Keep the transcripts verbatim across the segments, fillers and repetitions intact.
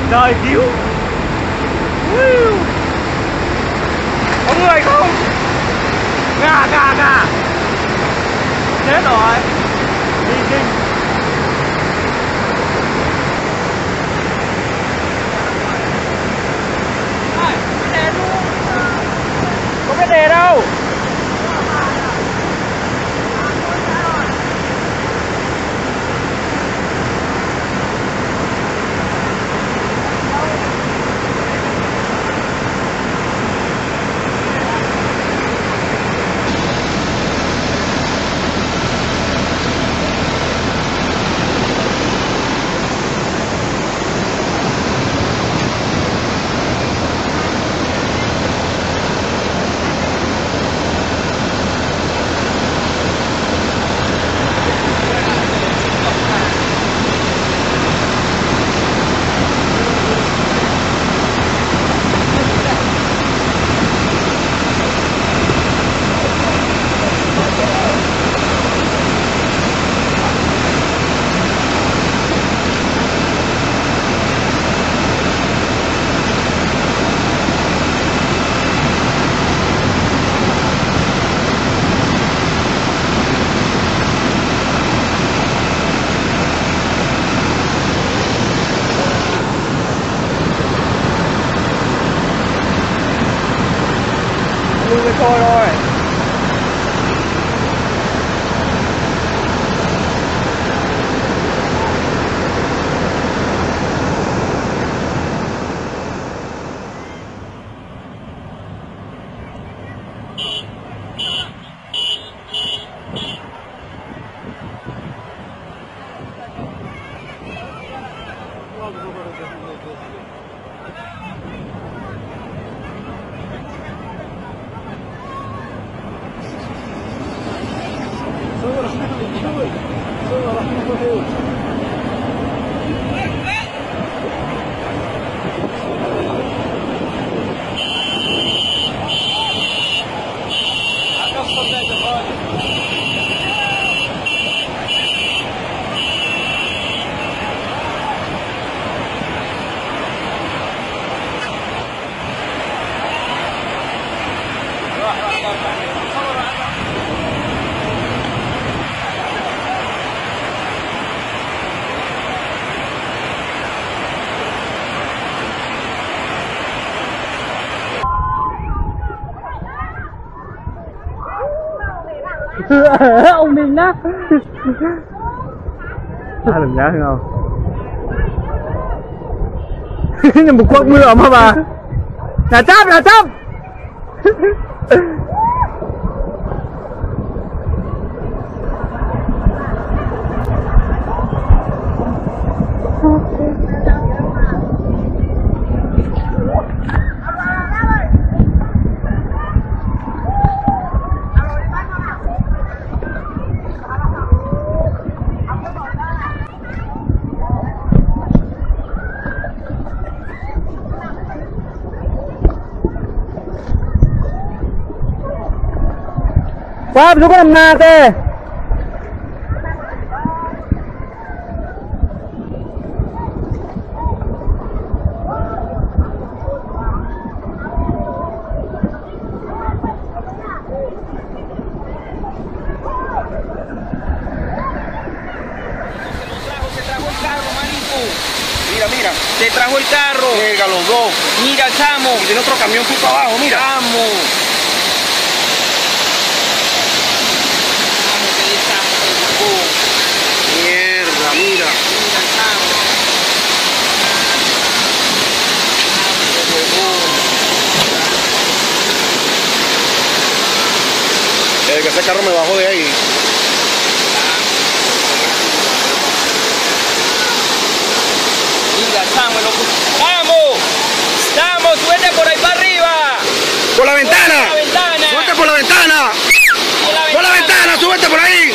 Trời cứu. Có người không? Ngà ngà ngà. Chết rồi. Đi đi. Không biết đề đâu. Thôi rồi. Ông mình đó. Ai làm nhá không? Nhưng một quất mưa mà bà. Là chấp là chấp. Wah, besok kan nate. Mira, mira, te trajo el carro. Venga, los dos. Mira, chamo. Y tiene otro camión tú para abajo, mira. Chamo. Chamo, que de chamo te sacó. Mierda, mira. Mira, chamo. Chamo, de huevón. Desde que ese carro me bajó de ahí. Chamo, loco. ¡Vamos! ¡Vamos! ¡Súbete por ahí para arriba! ¡Por la ventana! ¡Por la ventana! ¡Súbete por la ventana! ¡Por la ventana! ¡Por la ventana! ¡Súbete por ahí!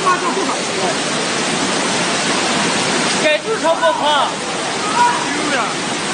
该至少不怕。 丢呀！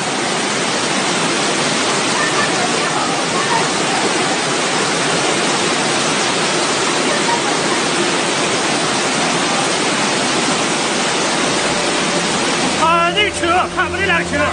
啊，那车看不这辆车。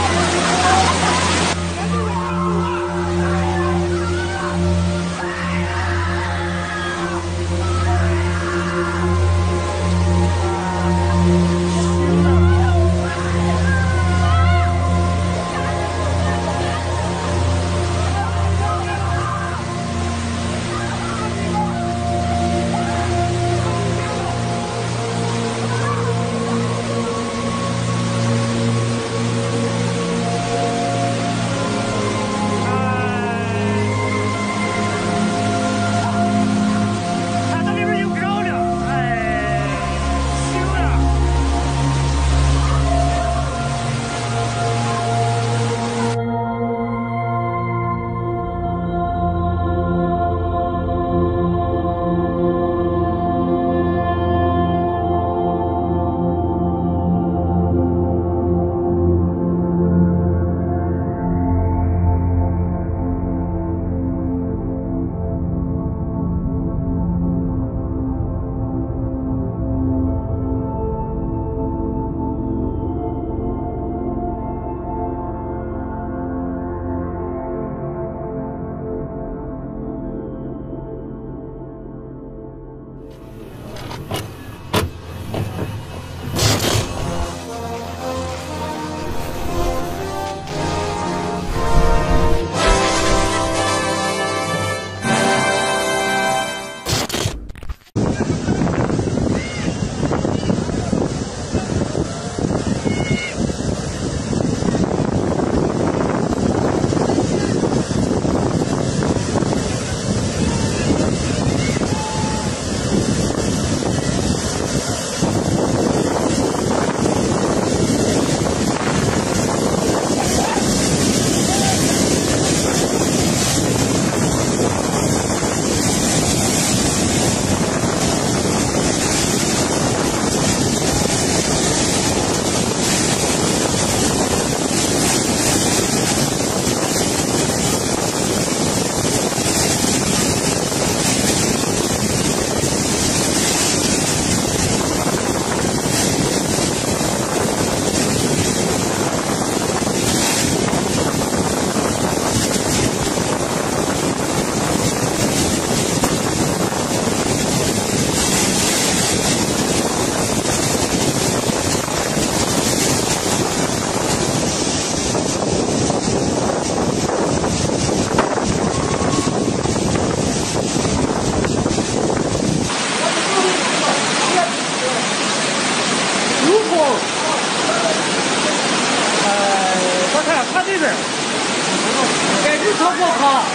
该至少不怕。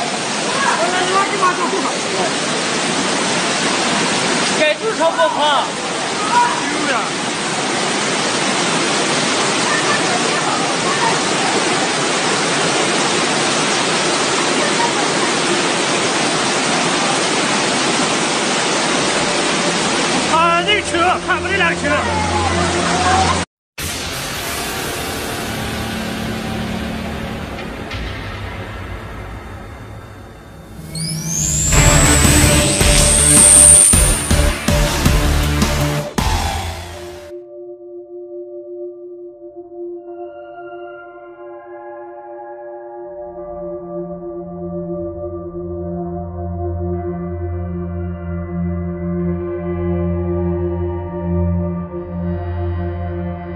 该至少不怕。 丢呀！啊，那车看不这辆车。 Thank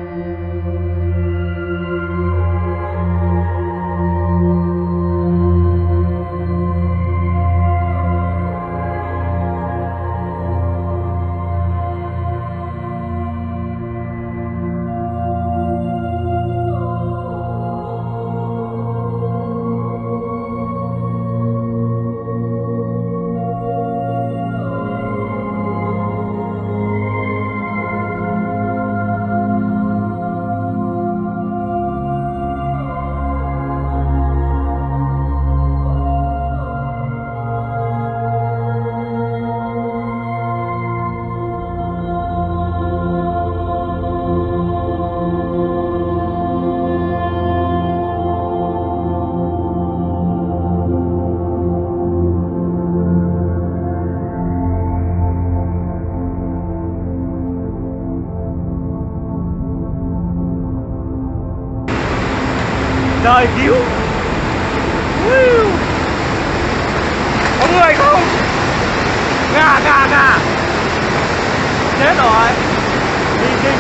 Trời cứu. Có người không? Gà gà gà. Chết rồi. Đi kinh.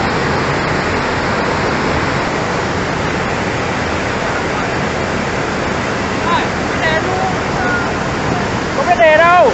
Có cái đề đâu.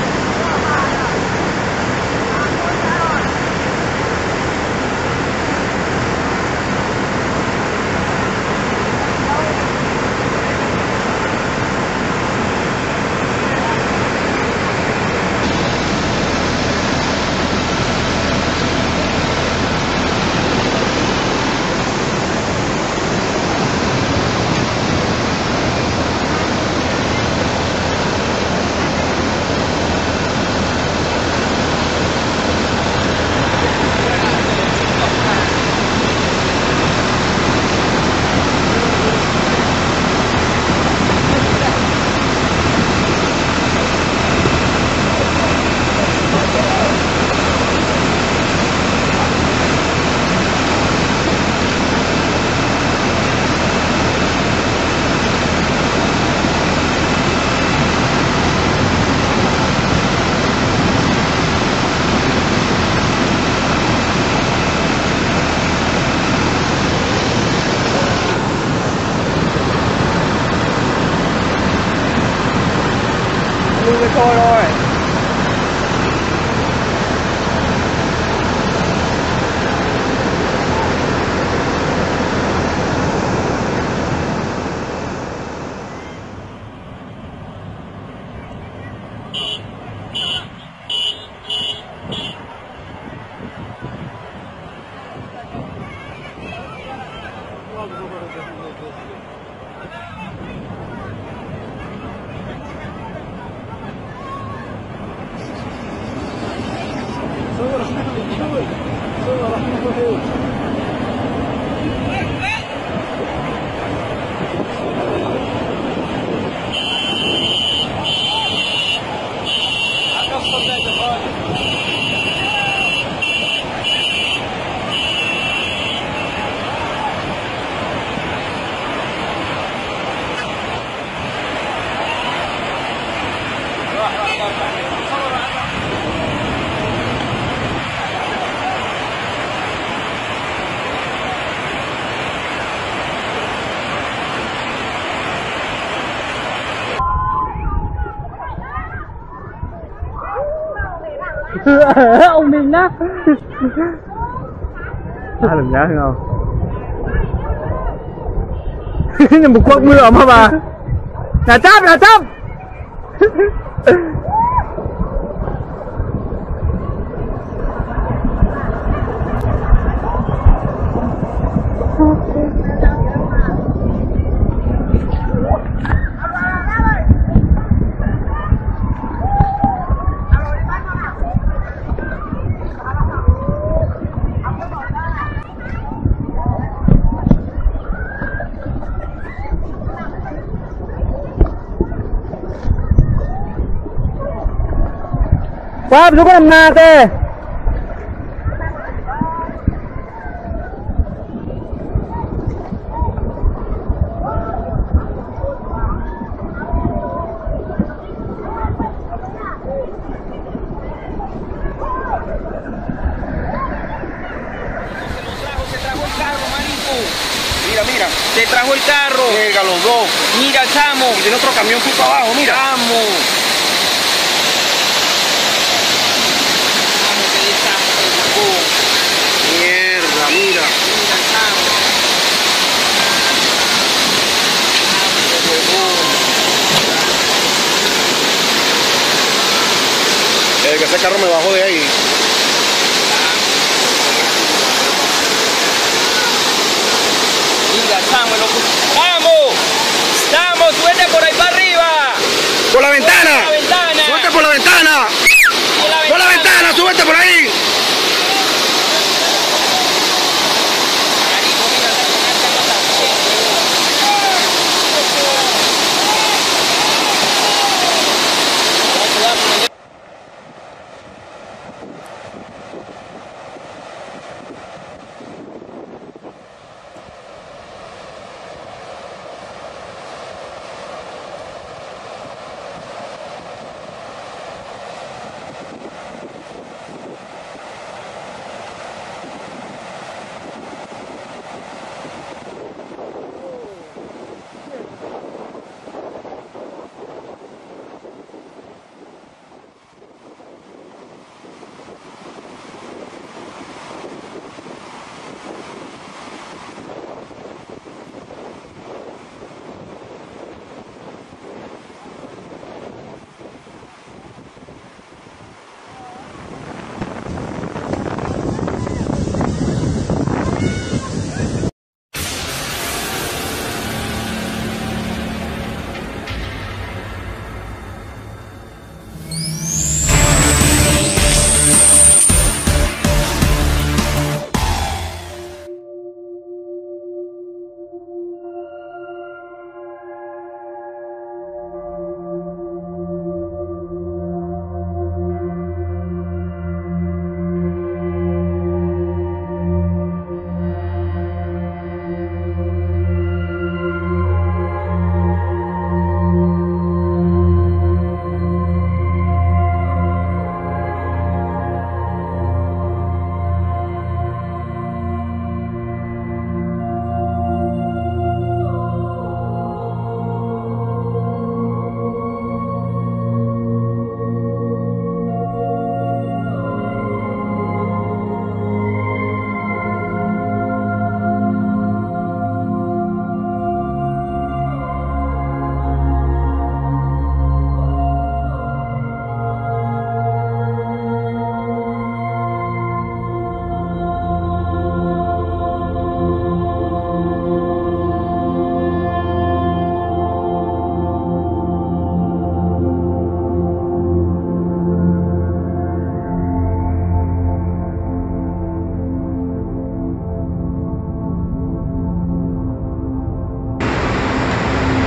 Lui cái trôi thôi. Ông mình á. Ai làm giá không? Nhưng một quắc mưa mà bà. Là chắp là chắp. Wah, bisa kan nate. Mira, mira, te trajo el carro. Llega los dos. Mira, chamo. Y tiene otro camión justo abajo, mira. Chamo. Mierda, mira. Mira, chamo. Eh, que ese carro me bajó de ahí. Mira, chamo, loco. ¡Vamos! ¡Vamos! ¡Súbete por ahí para arriba! ¡Por la ventana! ¡Por la ventana! ¡Súbete por la ventana! ¡Por la ventana! ¡Por la ventana! ¡Súbete por ahí!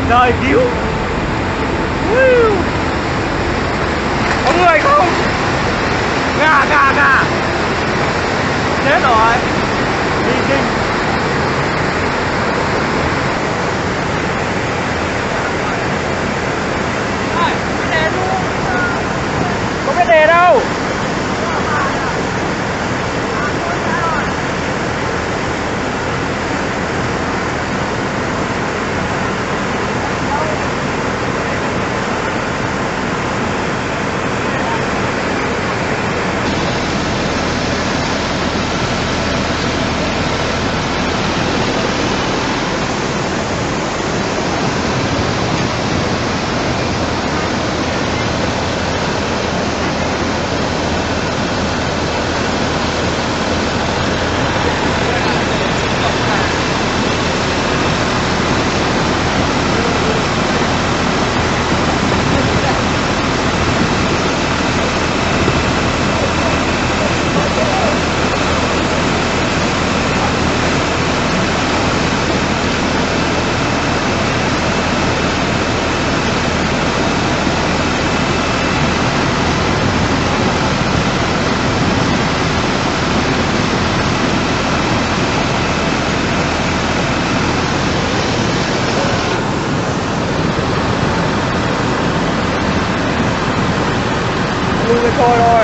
Trời cứu. Có người không? Gà gà gà. Chết rồi. Đi kinh. Không biết đề đâu. Lui cái trôi thôi.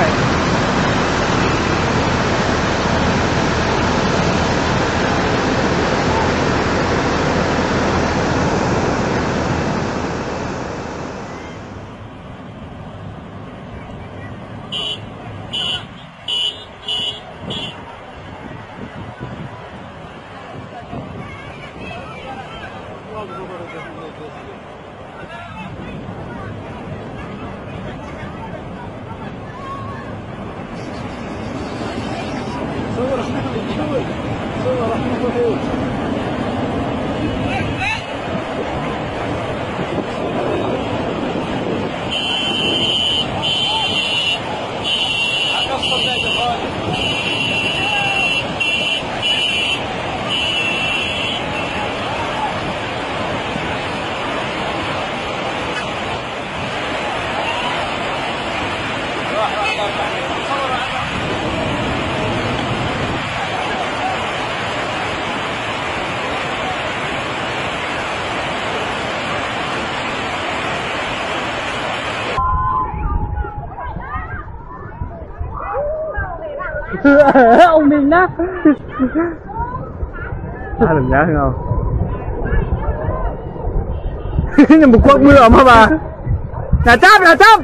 Ông mình đó. À, đừng nhá không? Nhưng một quắc mưa mà bà. Là chắp là chắp.